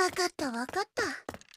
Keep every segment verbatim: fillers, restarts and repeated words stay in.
わかったわかった。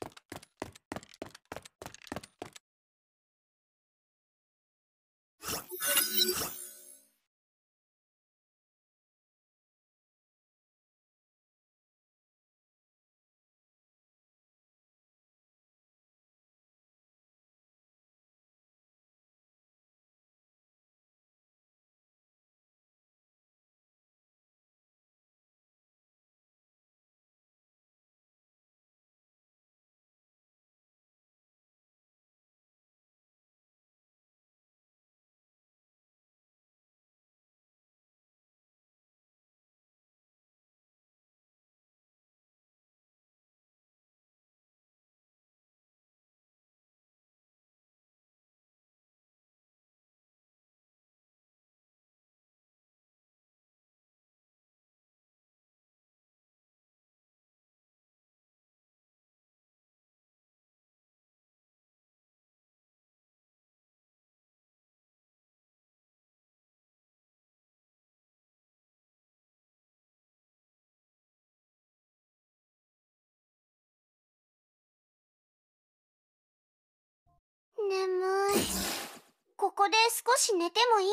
眠い。ここで少し寝てもいい？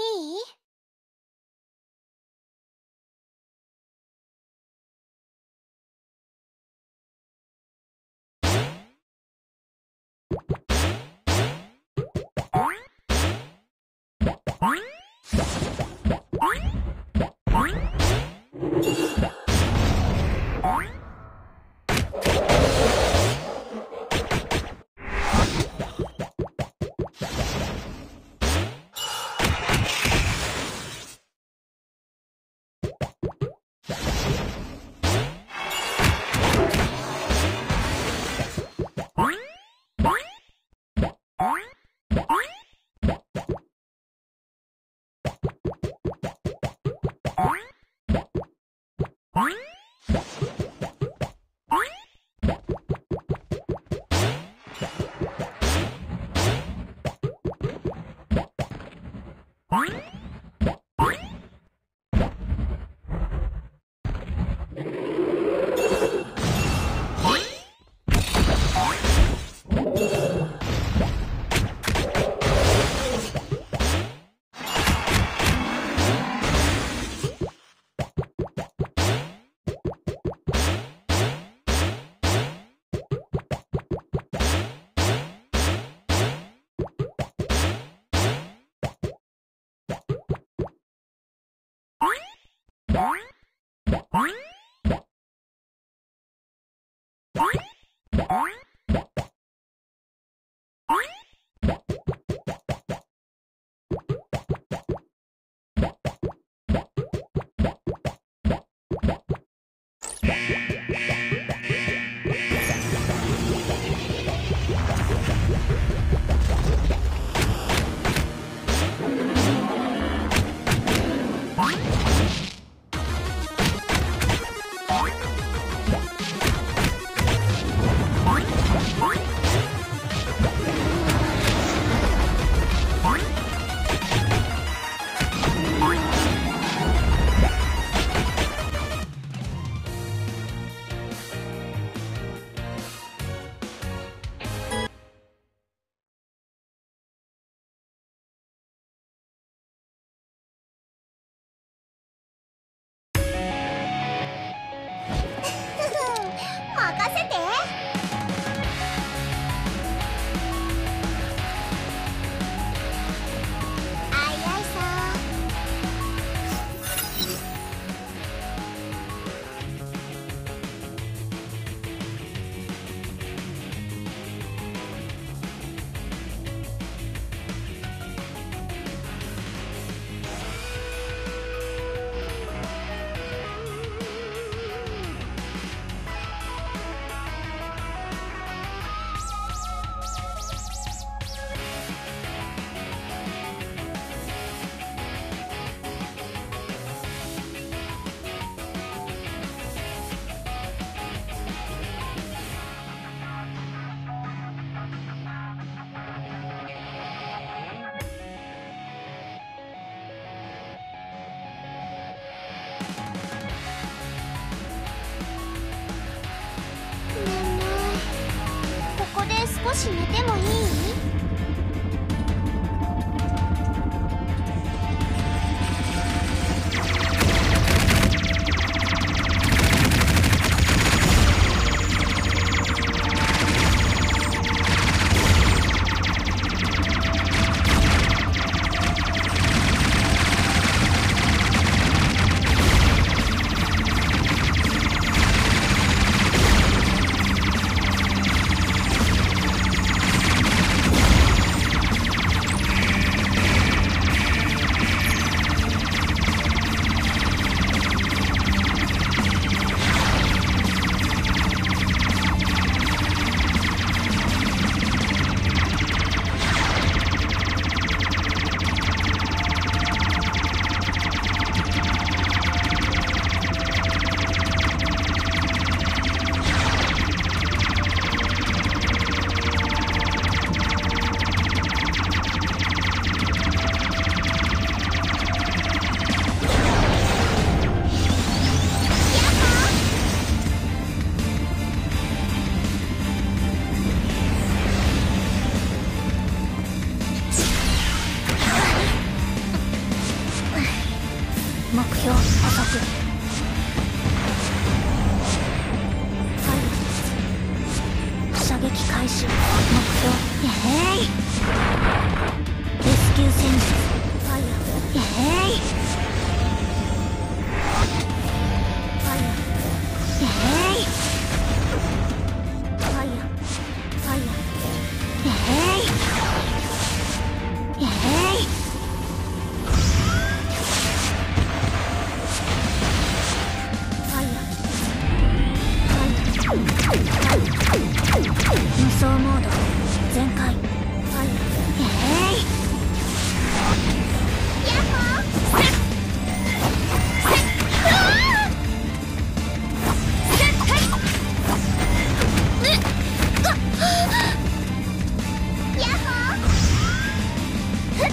し寝てもいい？目標捕捉。射撃開始。目標えいレスキュー戦術。ファイヤーえいファイヤーえいファイヤーファイヤーえいえい無双モード全開。ファイヤーえいヤッホーセッセッうわーセッはいうっヤッホーふっ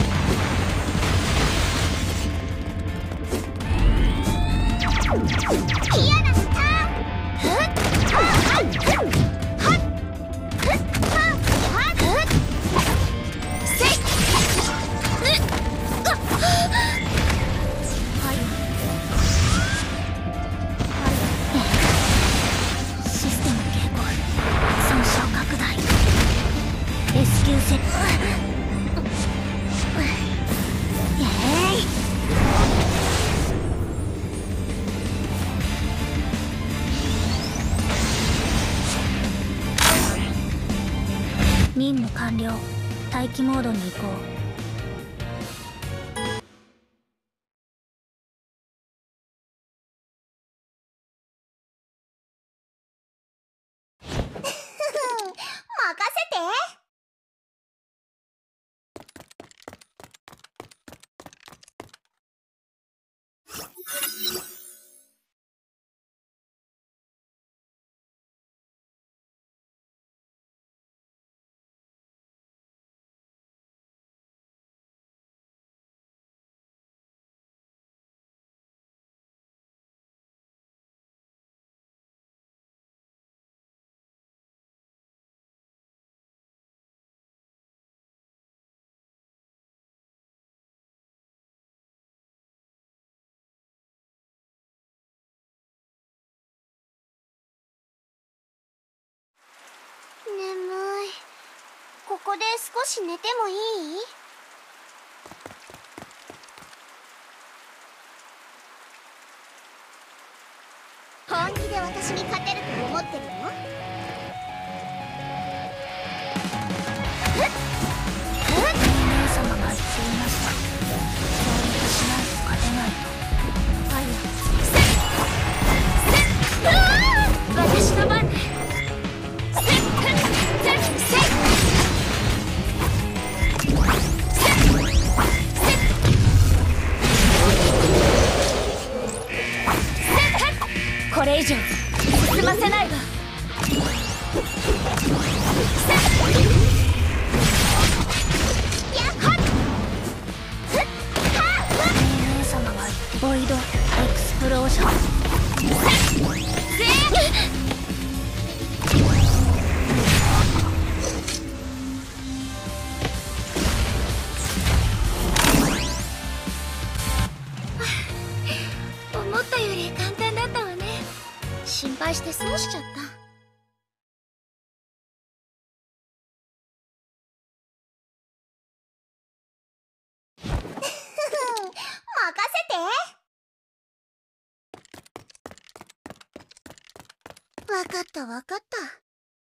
ヒアナスターふっはっふっ任務完了。待機モードに移行。任せて。眠い。ここで少し寝てもいい？本気で私に勝てると思ってるの？お姉様が言っていました。そうにしないと勝てないと。ファイヤーセッセッうわー私の番ね。これ以上進ませないわ。姉様がボイドエクスプロージョン。 心配して損しちゃった。任せて。わかったわかった。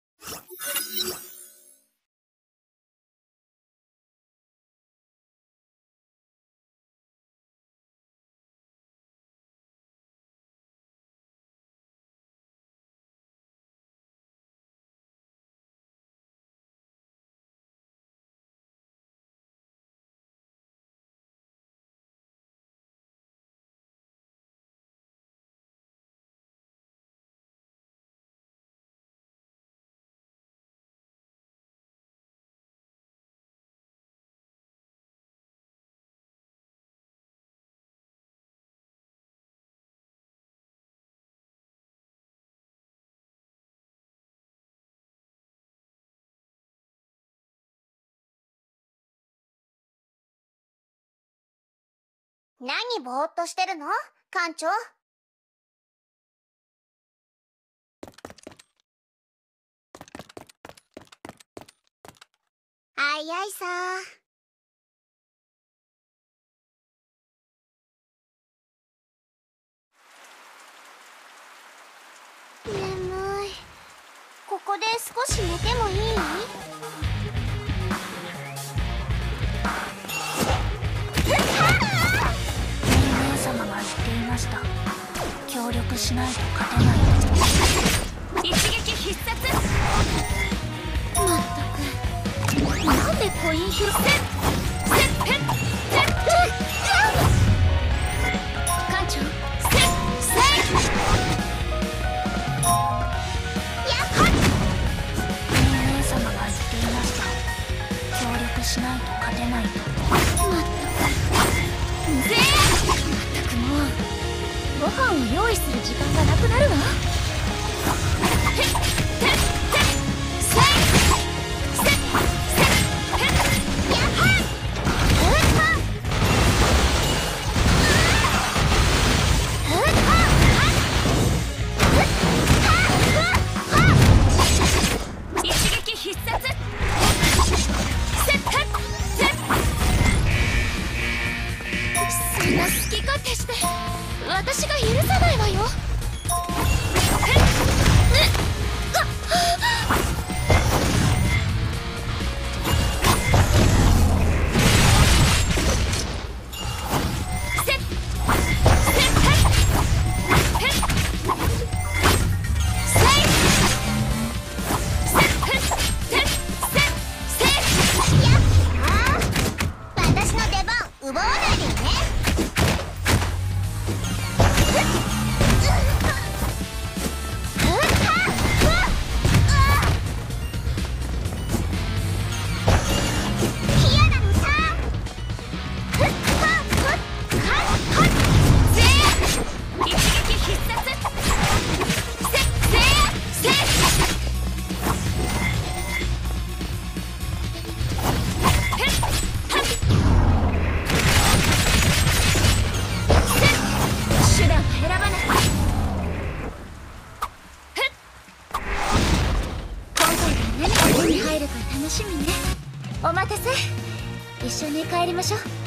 何ぼーっとしてるの艦長。あいあいさー。眠い。ここで少し寝てもいい？協力しないと勝てない。一撃必殺。まったくなんでコイン拾って。艦長、せっせい。やっほっ。姉様が言っていました。協力しないと勝てないと。まったくぜー。まったくもうご飯を用意する時間がなくなるわ。一撃必殺。そんな好き勝手して私が許さないわよ。私の出番奪わないでよね。お待たせ。一緒に帰りましょう。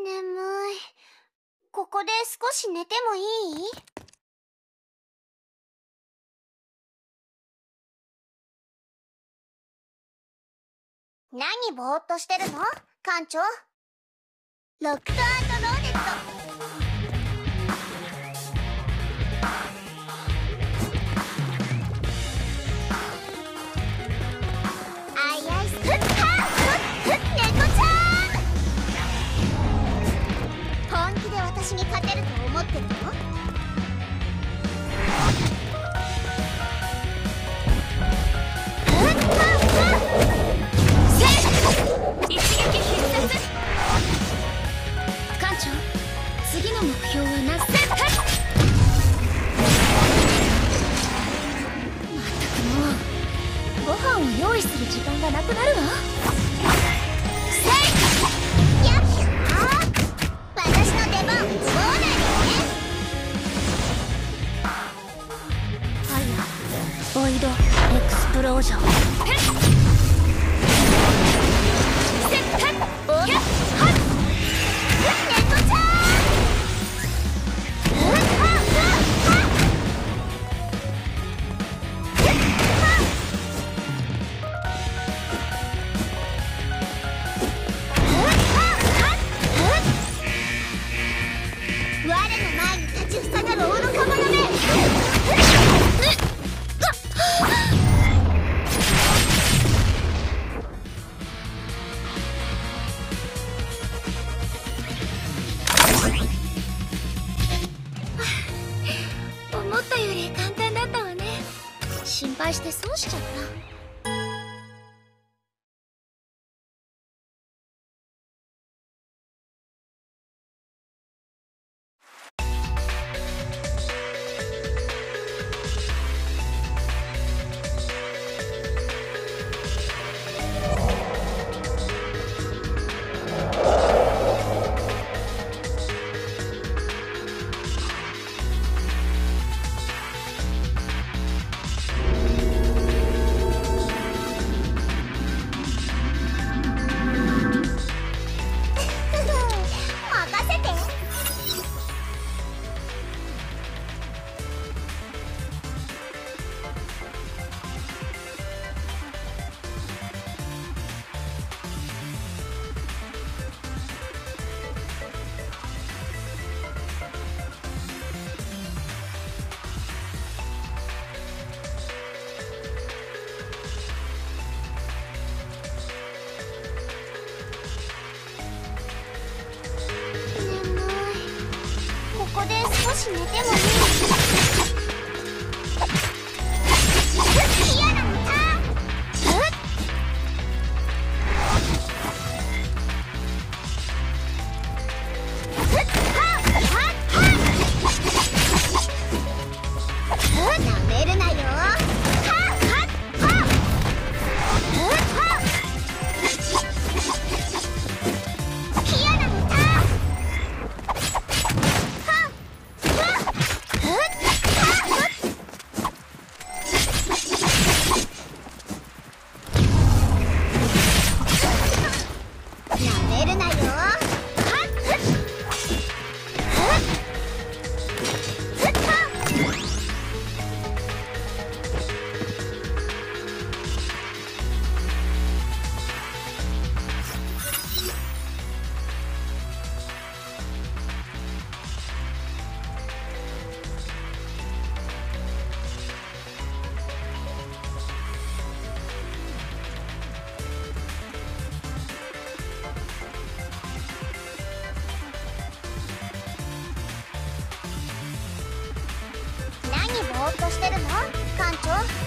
眠い。ここで少し寝てもいい？何ぼーっとしてるの？館長。ロックとローデット。アイアイスフッハーフッフッ猫ちゃん。本気で私に勝てると思ってるの？一撃必殺。艦長、次の目標は何？まったくもうご飯を用意する時間がなくなるわ。やっはー、私の出番を都合ないでね。ファイアボイドエクスプロージョン。思ったより簡単だったわね。心配して損しちゃった。少し寝てもいい？嫌なのか？なめるなよ。ぼーっとしてるの？艦長。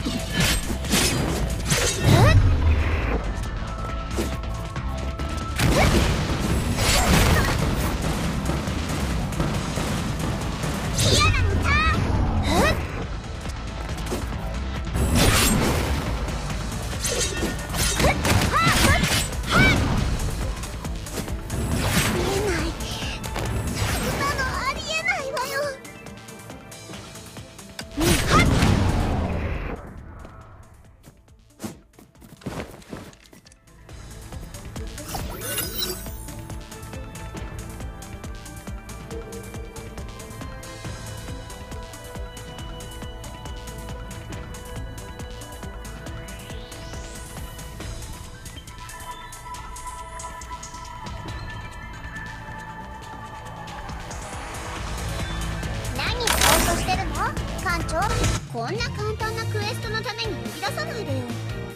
こんな簡単なクエストのために呼び出さないでよ。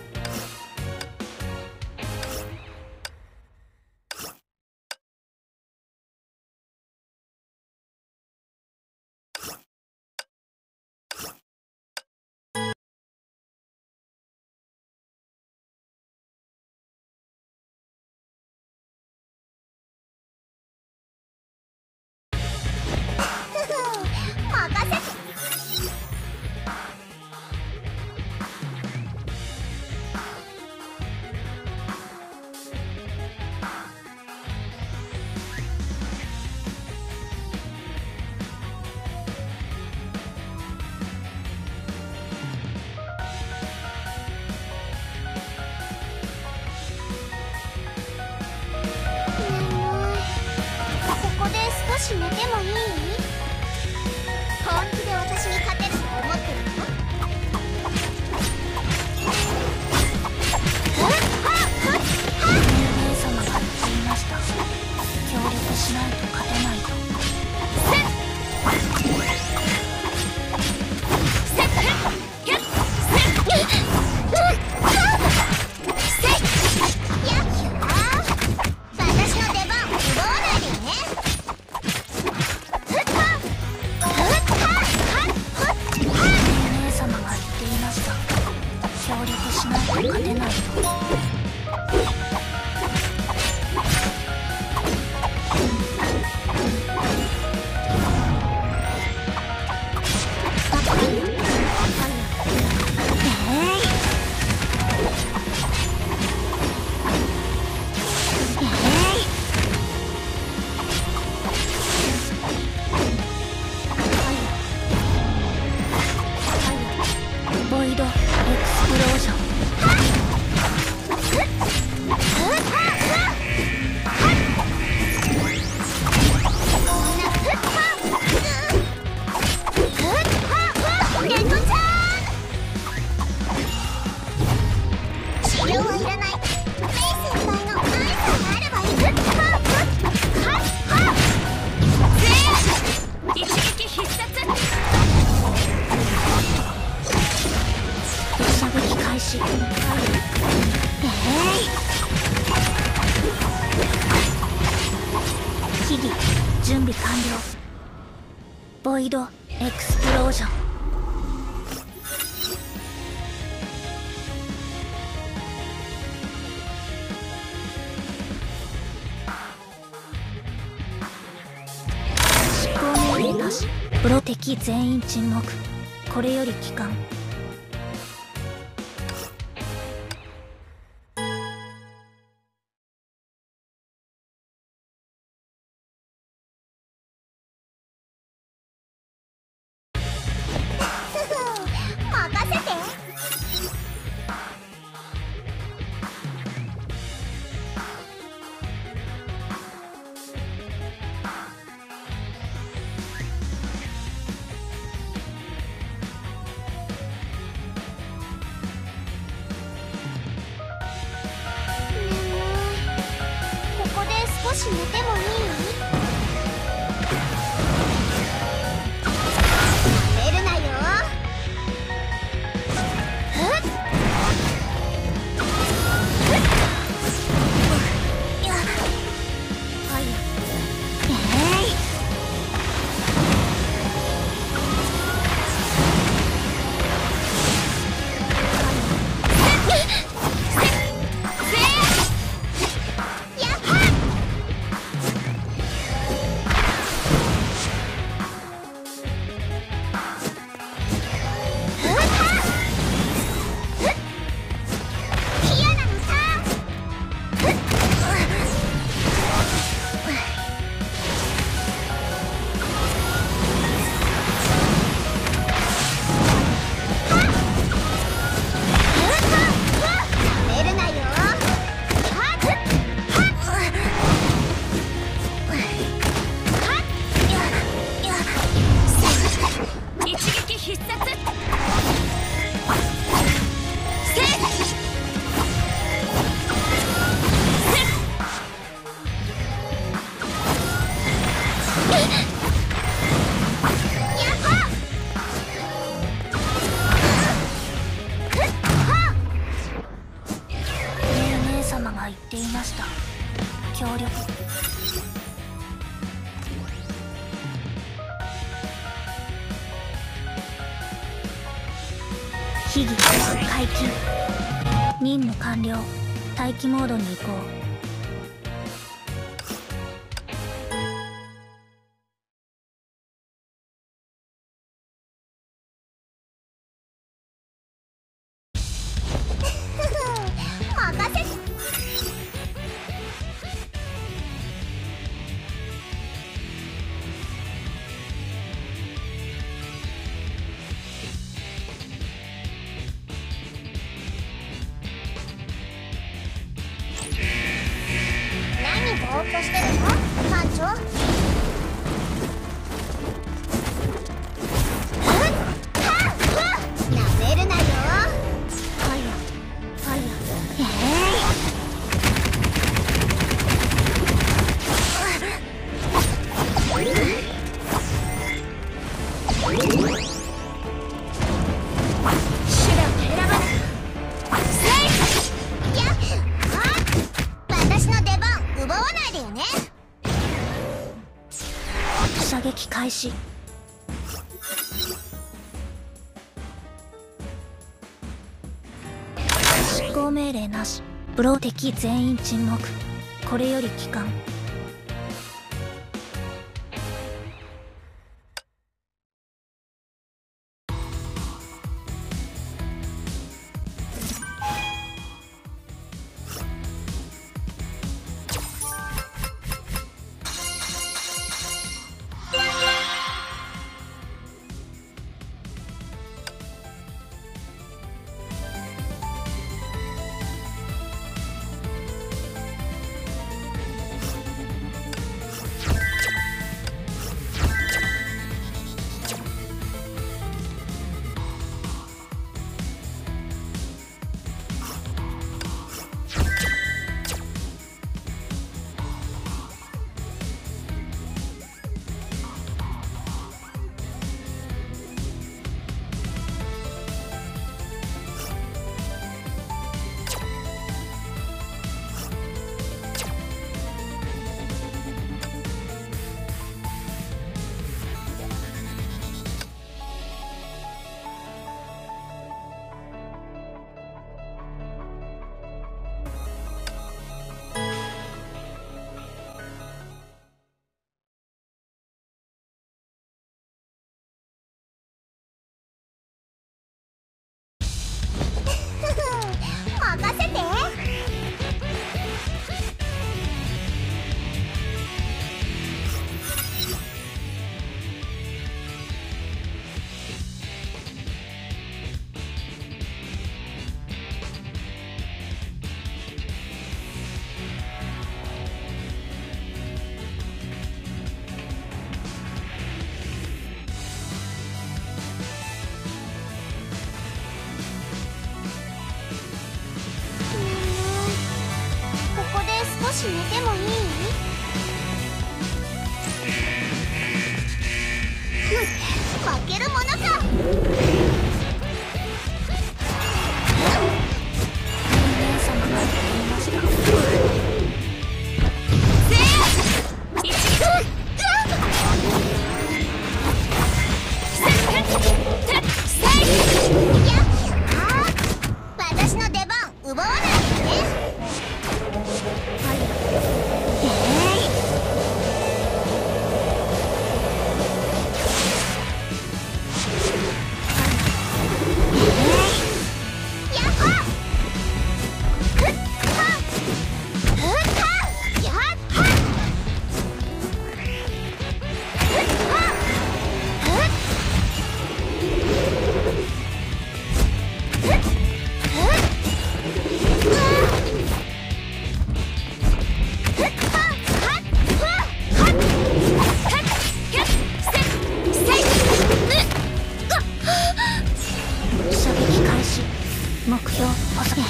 任せて。少し寝てもいい？本気で私に勝てると思ってるの？姉様が言っていました。協力しないと勝てないと。私の出番を奪わないでね。姉様が言っていました。協力しないと勝てないと。ボイドエクスプロージョン。秘技準備完了。ボイドエクスプロージョン。執行命令なし。プロ敵全員沈黙。これより帰還。任せて。ここで少し寝てもいい？寝るなよ。 協力。秘技解禁。任務完了。待機モードに移行。 ぼーっとしてるの艦長。なめるなよ。 ファイヤーファイヤー。 え手段を選ばない。せいや私の出番奪わないでよね。 射撃開始。執行命令なし。ブロー敵全員沈黙。これより帰還。 任せて。少し寝てもいい？負けるものか。 人間様が言いました。 せいや一撃。いや私の出番奪わないでね。 目標補足。えい。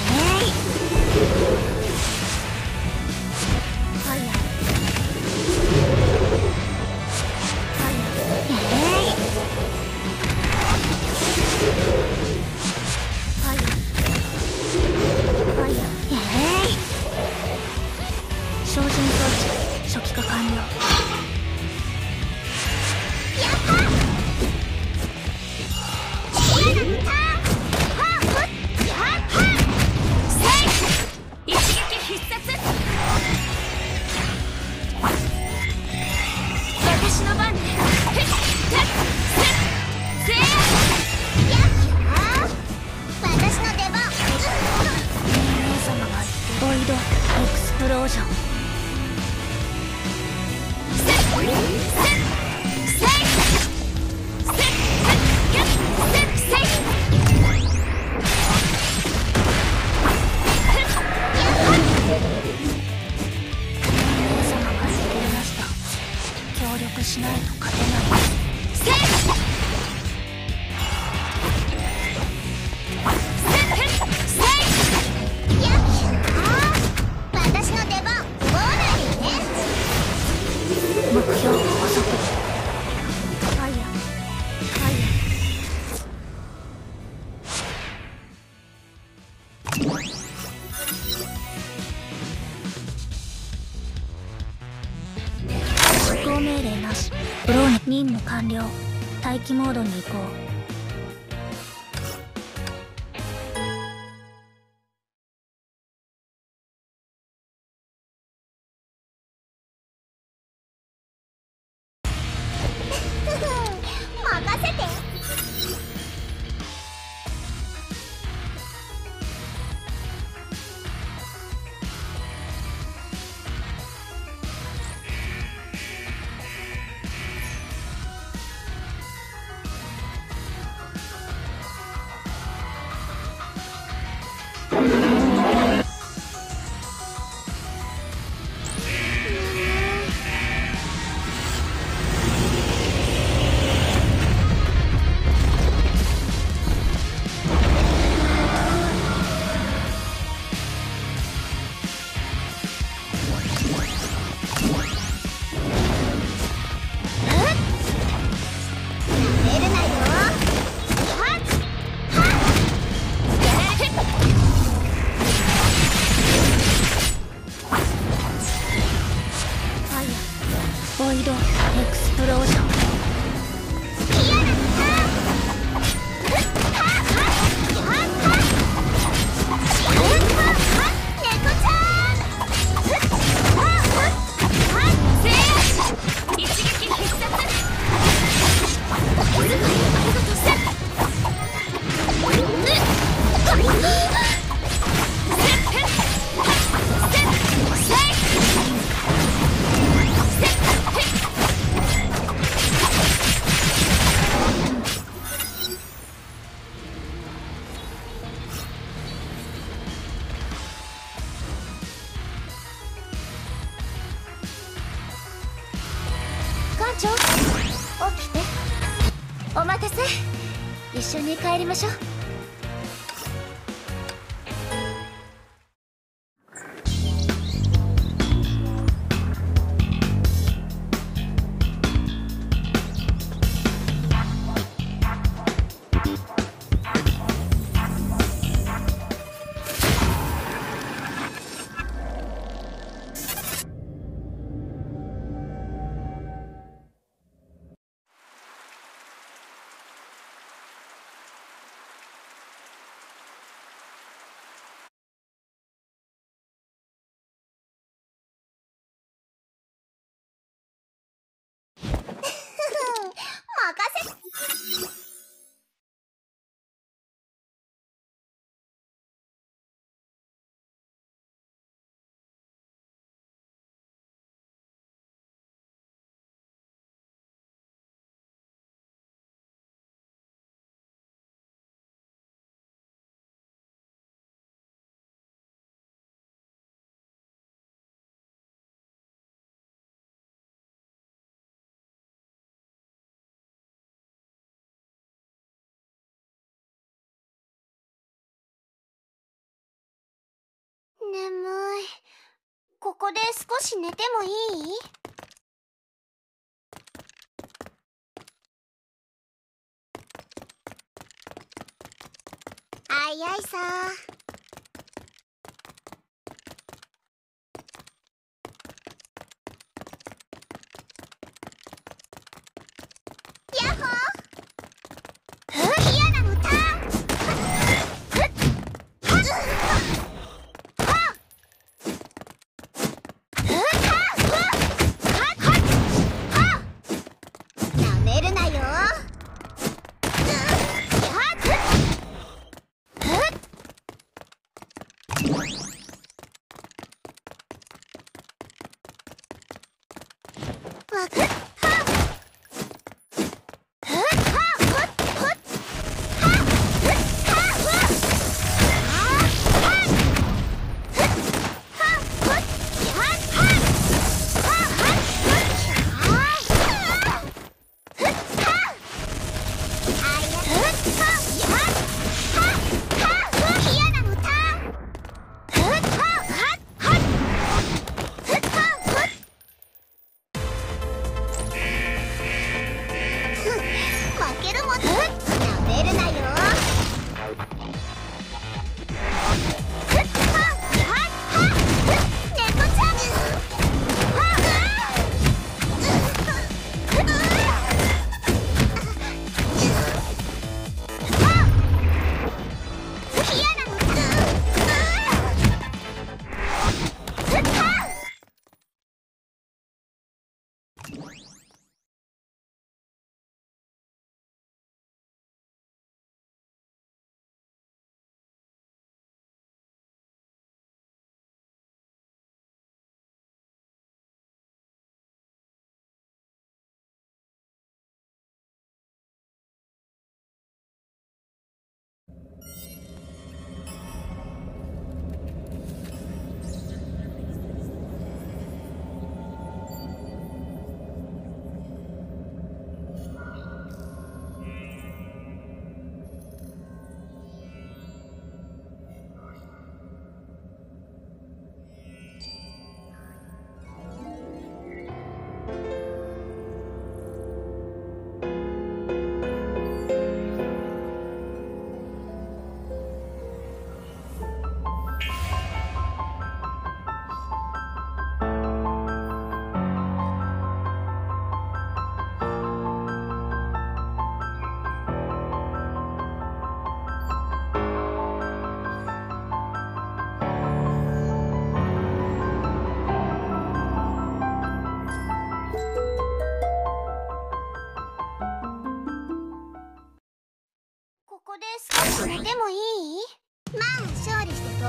ファイヤー。ファイヤー。えい。ファイヤー。 ロージョン。しないと勝てない。セーフ。 やっ私の出番奪わないでね。 目標加速。ファイヤーファイヤー。執行命令なし。ブローに任務完了。待機モードに移行。 任せて。ボイドエクスプロージョン。艦長、起きて。お待たせ。一緒に帰りましょう。任せ。眠い。ここで少し寝てもいい？あいあいさ。ヤッホー。嫌なのターン。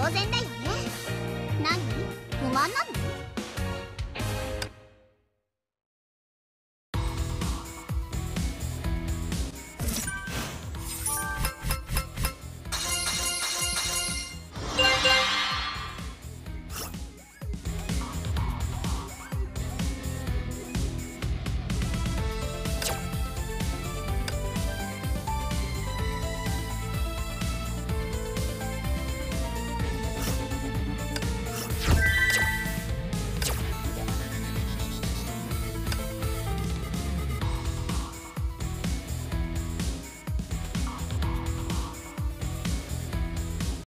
然だよね。何？不満なの？